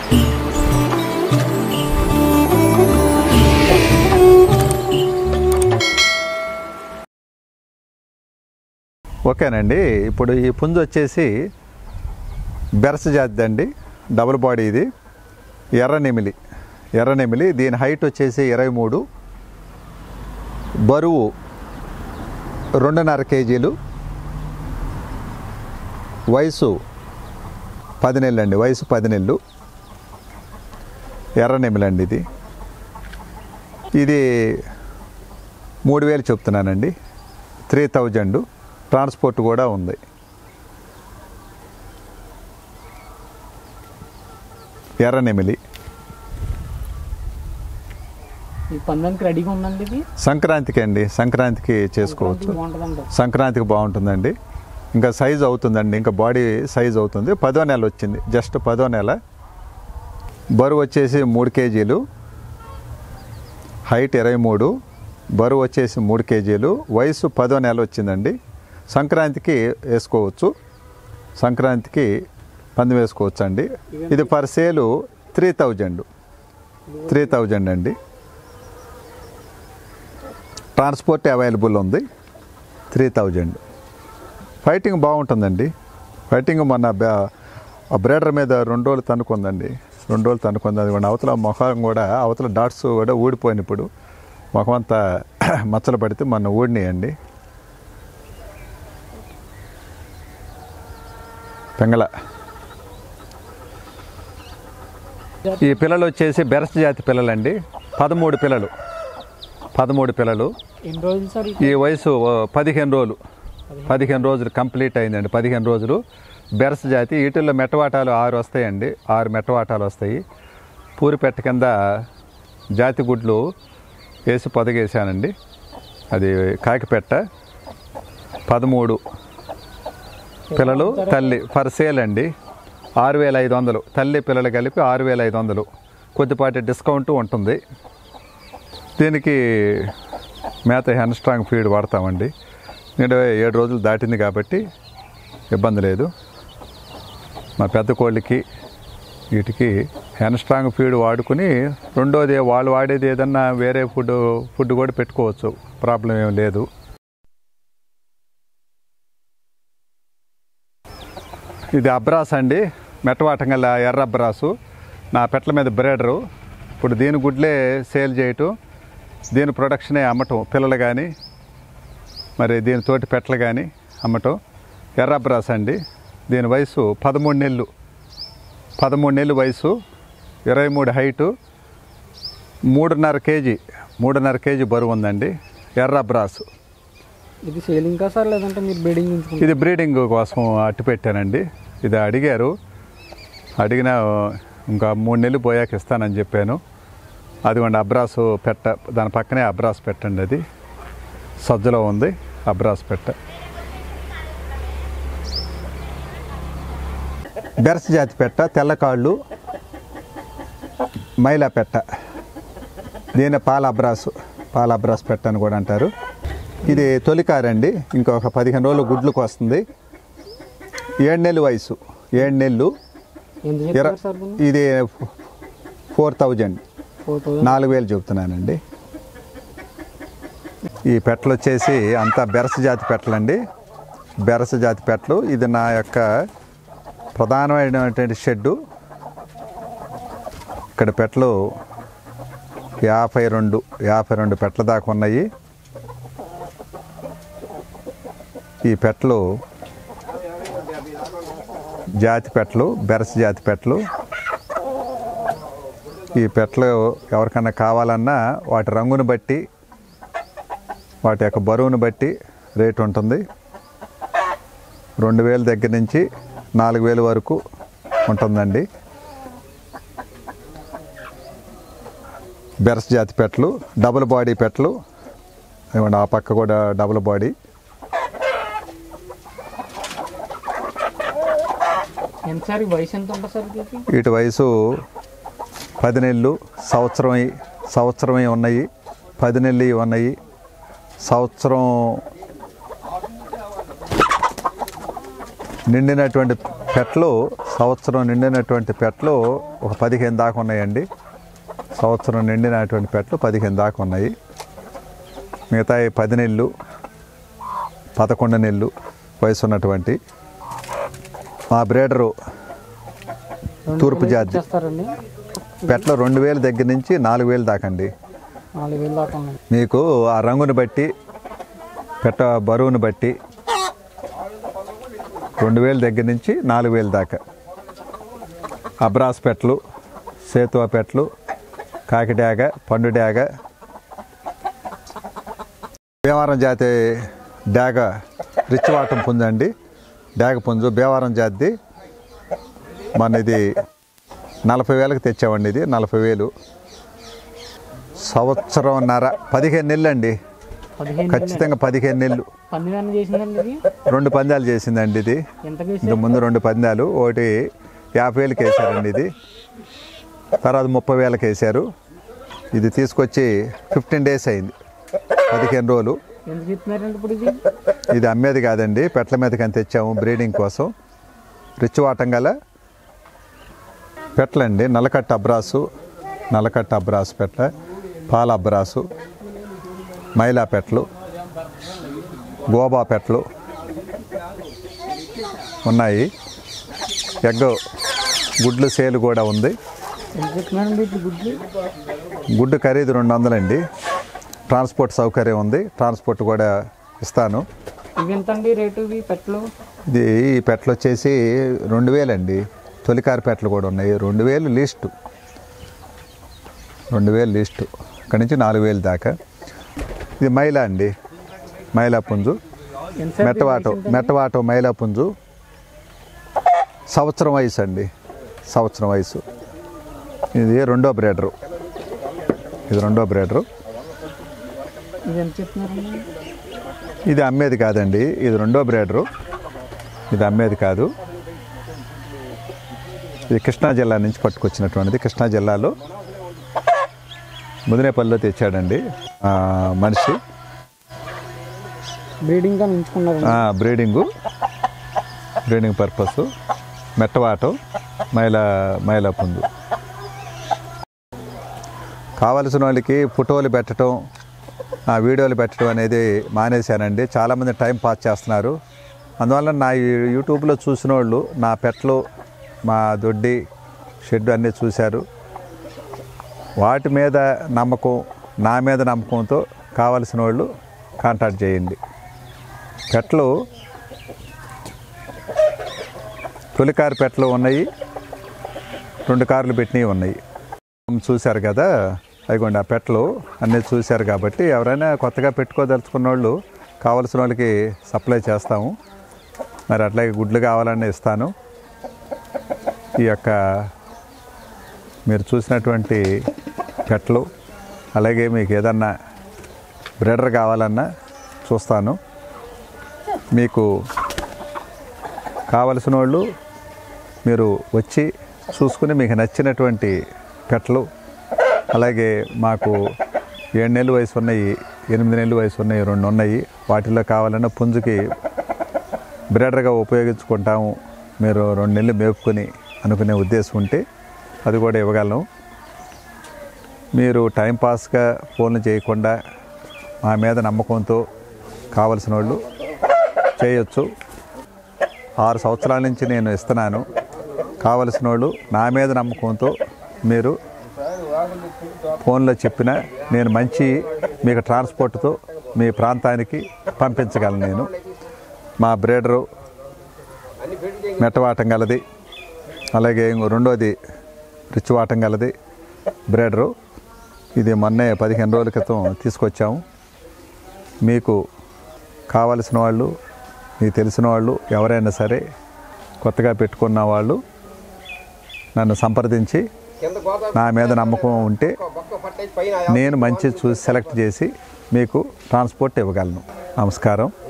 ఓకేనండి. ఇప్పుడు ఈ పుంజు వచ్చేసి బెరస జాతి అండి, డబుల్ బాడీ. ఇది ఎర్రనెమిలి. దీని హైట్ వచ్చేసి 23, బరువు 2.5 కేజీలు, వయసు 10 నెలలు అండి. వయసు 10 నెలలు. ఎర్రనెమిలి అండి ఇది. ఇది 3000 చెప్తున్నానండి. 3000. ట్రాన్స్పోర్ట్ కూడా ఉంది. ఎర్రనెమిలి సంక్రాంతికి అండి. సంక్రాంతికి చేసుకోవచ్చు. సంక్రాంతికి బాగుంటుందండి. ఇంకా సైజు అవుతుందండి. ఇంకా బాడీ సైజు అవుతుంది. 10వ నెల వచ్చింది. జస్ట్ 10వ నెల. బరువు వచ్చేసి 3 కేజీలు, హైట్ 23, బరువు వచ్చేసి 3 కేజీలు, వయసు 10వ నెల వచ్చిందండి. సంక్రాంతికి వేసుకోవచ్చు. సంక్రాంతికి పందెం వేసుకోవచ్చు అండి. ఇది పర్ సేలు 3000 అండి. ట్రాన్స్పోర్ట్ అవైలబుల్ ఉంది. 3000. ఫైటింగ్ బాగుంటుందండి. ఫైటింగ్ మొన్న బ్రేడర్ మీద 2 రోజులు తన్నుకుందండి. 2 రోజులు తన్నుకుంది. అది అవతల ముఖం కూడా, అవతల డాట్స్ కూడా ఊడిపోయిన. ఇప్పుడు ముఖం అంతా మచ్చలు పడితే మొన్న ఊడినాయండి. పెంగళ. ఈ పిల్లలు వచ్చేసి బెరస జాతి పిల్లలండి. 13 పిల్లలు. ఈ వయసు 15 రోజులు కంప్లీట్ అయిందండి. 15 రోజులు. బెరస జాతి. వీటిల్లో మెట్టవాటాలు 6 వస్తాయండి. 6 మెట్టవాటాలు వస్తాయి. పూరిపెట్ట కింద జాతి గుడ్లు వేసి పొదగేసానండి. అది కాకిపెట్ట. 13 పిల్లలు. తల్లి పర్ సేల్ అండి 6500. తల్లి పిల్లలు కలిపి 6500. కొద్దిపాటి డిస్కౌంట్ ఉంటుంది. దీనికి మేత హెన్స్ట్రాంగ్ ఫీడ్ వాడతామండి. 7 రోజులు దాటింది కాబట్టి ఇబ్బంది లేదు. మా పెద్ద కోళ్ళకి వీటికి హెన్స్ట్రాంగ్ ఫీడ్ వాడుకుని, రెండోది వాళ్ళు వాడేది ఏదన్నా వేరే ఫుడ్ కూడా పెట్టుకోవచ్చు. ప్రాబ్లం ఏం లేదు. ఇది అబ్రాస్ అండి. మెట్టవాటం గల ఎర్ర అబ్రాసు. నా పెట్టల మీద బ్రేడరు. ఇప్పుడు దీని గుడ్లే సేల్ చేయటం, దీని ప్రొడక్షనే అమ్మటం. పిల్లలు కానీ మరి దీని తోటి పెట్టలు కానీ అమ్మటం. ఎర్ర అబ్రాస్ అండి. దీని వయసు 13 నెలలు. 13 నెలలు వయసు. 23 హైటు. 3.5 కేజీ బరువు ఉందండి. ఎర్ర అబ్రాసు. ఇది సేలింగ్ కా సార్, లేదంటే మీరు బ్రీడింగ్? ఇది బ్రీడింగ్ కోసం అట్టు పెట్టానండి. ఇది అడిగిన ఇంకా 3 నెలలు పోయాక ఇస్తానని చెప్పాను. అదిగోండి అబ్రాసు పెట్ట. దాని పక్కనే అబ్రాస్ పెట్టండి. అది సజ్జలో ఉంది అబ్రాస్ పెట్ట. బెరస జాతి పెట్ట. తెల్లకాళ్ళు మైలా పెట్ట. దీని పాల అబ్రాస్ పెట్ట అని కూడా అంటారు. ఇది తొలికారండి. ఇంకొక 15 రోజులు గుడ్లకు వస్తుంది. 7 నెలలు వయసు. 7 నెలలు. ఇది 4000. 4000 చెబుతున్నానండి. ఈ పెట్టలు వచ్చేసి అంతా బెరస జాతి పెట్టలండి. బెరస జాతి పెట్టలు. ఇది నా యొక్క ప్రధానమైనటువంటి షెడ్డు. ఇక్కడ పెట్టలు 52 పెట్టల దాకా ఉన్నాయి. ఈ పెట్టలు జాతి పెట్టలు, బెరస జాతి పెట్టలు. ఈ పెట్టలు ఎవరికన్నా కావాలన్నా వాటి రంగును బట్టి, వాటి యొక్క బరువును బట్టి రేటు ఉంటుంది. 2000 దగ్గర నుంచి 4000 వరకు ఉంటుందండి. బెరస జాతి పెట్టలు, డబుల్ బాడీ పెట్టలు. ఆ పక్క కూడా డబుల్ బాడీ. వీటి వయసు 10 నెలలు, సంవత్సరం ఉన్నాయి. 10 నెలలు ఉన్నాయి. సంవత్సరం నిండినటువంటి పెట్లు సంవత్సరం నిండినటువంటి పెట్లు ఒక 15 దాకా ఉన్నాయండి. సంవత్సరం నిండినటువంటి పెట్లు 15 దాకా ఉన్నాయి. మిగతా 10 నెలలు 11 నెలలు వయసు ఉన్నటువంటి మా బ్రీడరు తూర్పు జాతి పెట్లు 2000 దగ్గర నుంచి 4000 దాకా అండి. 4000 దాకా ఉన్నాయి. మీకు ఆ రంగుని బట్టి పెట్ట బరువును బట్టి 2000 దగ్గర నుంచి 4000 దాకా అబ్రాస్ పెట్లు, సేతువ పెట్లు, కాకి డాగ, పండు డాగ, భీమవరం జాతి డాగ రిచ్ వాటం పుంజు అండి. డాగ పుంజు భీమవరం జాతిది. మన ఇది 40,000కి తెచ్చామండి. ఇది 40,000. సంవత్సరంన్నర 15 నెలలు అండి. ఖచ్చితంగా 15 నెలలు. 2 పందాలు చేసిందండి ఇది. ఇంతకు ముందు 2 పందాలు, ఒకటి 50,000కి వేసారండి ఇది. తర్వాత 30,000కి వేసారు. ఇది తీసుకొచ్చి 15 డేస్ అయింది, 15 రోజులు. ఇది అమ్మేది కాదండి, పెట్ల మీదకి అని తెచ్చాము బ్రీడింగ్ కోసం. రిచ్ వాటం గల పెట్లండి. నల్లకట్ట అబ్రాసు పెట్ల, పాల అబ్రాసు, మైలా పెట్లు, గోబా పెట్లు ఉన్నాయి. గుడ్లు సేలు కూడా ఉంది. గుడ్డు ఖరీదు 200 అండి. ట్రాన్స్పోర్ట్ సౌకర్యం ఉంది, ట్రాన్స్పోర్ట్ కూడా ఇస్తాను. ఇది ఈ పెట్లు వచ్చేసి 2000 అండి. తొలికారు పెట్లు కూడా ఉన్నాయి. 2000 లీస్టు, 2000 లీస్టు. ఇక్కడి నుంచి 4000 దాకా. ఇది మైలా అండి, మైలా పుంజు. మెట్టవాటో మైలా పుంజు. సంవత్సరం వయసు అండి, సంవత్సరం వయసు. ఇది రెండో బ్రీడరు. ఇది అమ్మేది కాదండి, ఇది రెండో బ్రీడరు. ఇది అమ్మేది కాదు. ఇది కృష్ణా జిల్లా నుంచి పట్టుకొచ్చినటువంటిది. కృష్ణా జిల్లాలో ముదినేపల్లిలో తెచ్చాడండి మనిషి. Breeding purpose. మెట్టవాటం మైలా పుంజు. కావలసిన వాళ్ళకి ఫోటోలు పెట్టడం, వీడియోలు పెట్టడం అనేది మానేశానండి. చాలామంది టైం పాస్ చేస్తున్నారు. అందువల్ల నా యూట్యూబ్లో చూసిన వాళ్ళు నా పెట్లు, మా దొడ్డి, షెడ్ అన్నీ చూశారు. వాటి మీద నమ్మకం, నా మీద నమ్మకంతో కావలసిన వాళ్ళు కాంటాక్ట్ చేయండి. పెట్లు తొలికారు పెట్లు ఉన్నాయి, 2 కార్లు పెట్టినవి ఉన్నాయి. చూశారు కదా, అయిపోండి. ఆ పెట్లు అన్నీ చూశారు కాబట్టి ఎవరైనా కొత్తగా పెట్టుకోదలుచుకున్న వాళ్ళు కావలసిన వాళ్ళకి సప్లై చేస్తాము. మరి అట్లాగే గుడ్లు కావాలని ఇస్తాను. ఈ యొక్క మీరు చూసినటువంటి పెట్లు, అలాగే మీకు ఏదన్నా బ్రీడర్ కావాలన్నా చూస్తాను. మీకు కావలసిన వాళ్ళు మీరు వచ్చి చూసుకుని మీకు నచ్చినటువంటి పెట్లు, అలాగే మాకు 7 నెలల వయసు ఉన్నాయి, 8 నెలల వయసు ఉన్నాయి, 2 ఉన్నాయి. వాటిలో కావాలన్నా పుంజుకి బ్రీడర్గా ఉపయోగించుకుంటాము, మీరు 2 నెలలు మేపుకొని అనుకునే ఉద్దేశం ఉంటే అది కూడా ఇవ్వగలను. మీరు టైంపాస్గా ఫోన్లు చేయకుండా మా మీద నమ్మకంతో కావలసిన వాళ్ళు చేయొచ్చు. 6 సంవత్సరాల నుంచి నేను ఇస్తున్నాను. కావలసిన వాళ్ళు నా మీద నమ్మకంతో మీరు ఫోన్లో చెప్పినా నేను మంచి మీకు ట్రాన్స్పోర్ట్తో మీ ప్రాంతానికి పంపించగలను. నేను మా బ్రీడరు మెట్టవాటం గలది, అలాగే రెండోది రిచ్ వాటం గలది బ్రీడరు. ఇది మొన్నే 15 రోజుల క్రితం తీసుకొచ్చాము. మీకు కావలసిన వాళ్ళు, మీకు తెలిసిన వాళ్ళు ఎవరైనా సరే కొత్తగా పెట్టుకున్న వాళ్ళు నన్ను సంప్రదించి నా మీద నమ్మకం ఉంటే నేను మంచి చూసి సెలెక్ట్ చేసి మీకు ట్రాన్స్పోర్ట్ ఇవ్వగలను. నమస్కారం.